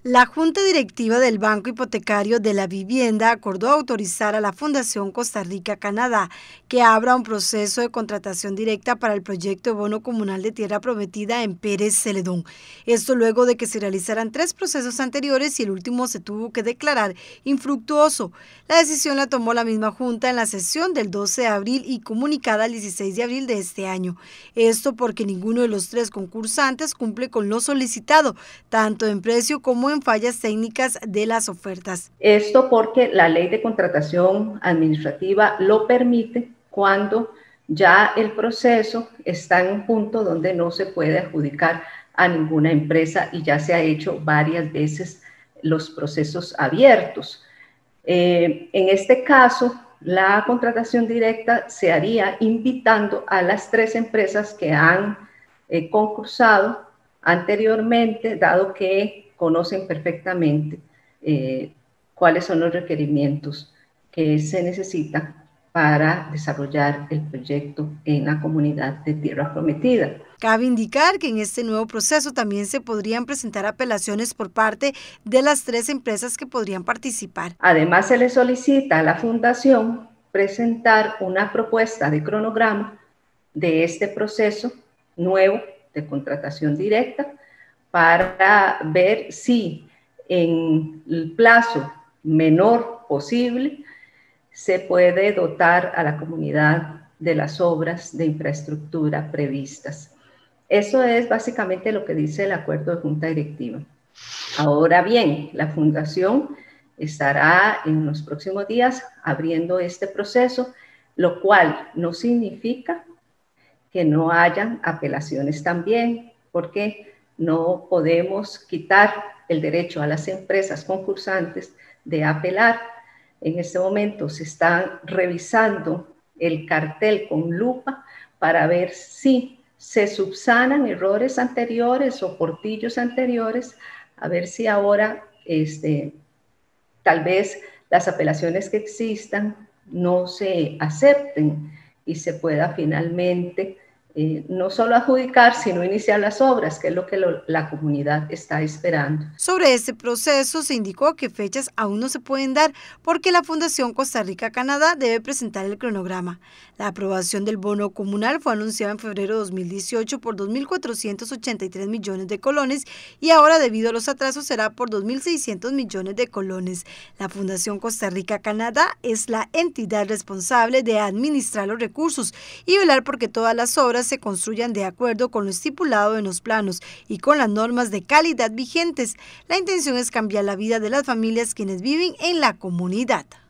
La Junta Directiva del Banco Hipotecario de la Vivienda acordó autorizar a la Fundación Costa Rica-Canadá que abra un proceso de contratación directa para el proyecto de bono comunal de tierra prometida en Pérez Celedón. Esto luego de que se realizaran 3 procesos anteriores y el último se tuvo que declarar infructuoso. La decisión la tomó la misma Junta en la sesión del 12 de abril y comunicada el 16 de abril de este año. Esto porque ninguno de los 3 concursantes cumple con lo solicitado, tanto en precio como en fallas técnicas de las ofertas. Esto porque la ley de contratación administrativa lo permite cuando ya el proceso está en un punto donde no se puede adjudicar a ninguna empresa y ya se ha hecho varias veces los procesos abiertos. En este caso, la contratación directa se haría invitando a las 3 empresas que han concursado anteriormente, dado que conocen perfectamente cuáles son los requerimientos que se necesitan para desarrollar el proyecto en la comunidad de Tierra Prometida. Cabe indicar que en este nuevo proceso también se podrían presentar apelaciones por parte de las 3 empresas que podrían participar. Además, se le solicita a la Fundación presentar una propuesta de cronograma de este proceso nuevo de contratación directa para ver si en el plazo menor posible se puede dotar a la comunidad de las obras de infraestructura previstas. Eso es básicamente lo que dice el acuerdo de Junta Directiva. Ahora bien, la Fundación estará en los próximos días abriendo este proceso, lo cual no significa que no hayan apelaciones también, porque no podemos quitar el derecho a las empresas concursantes de apelar. En este momento se está revisando el cartel con lupa para ver si se subsanan errores anteriores o portillos anteriores, a ver si ahora tal vez las apelaciones que existan no se acepten y se pueda finalmente no solo adjudicar, sino iniciar las obras, que es lo que la comunidad está esperando. Sobre este proceso se indicó que fechas aún no se pueden dar porque la Fundación Costa Rica-Canadá debe presentar el cronograma. La aprobación del bono comunal fue anunciada en febrero de 2018 por 2.483 millones de colones y ahora, debido a los atrasos, será por 2.600 millones de colones. La Fundación Costa Rica-Canadá es la entidad responsable de administrar los recursos y velar porque todas las obras se construyan de acuerdo con lo estipulado en los planos y con las normas de calidad vigentes. La intención es cambiar la vida de las familias quienes viven en la comunidad.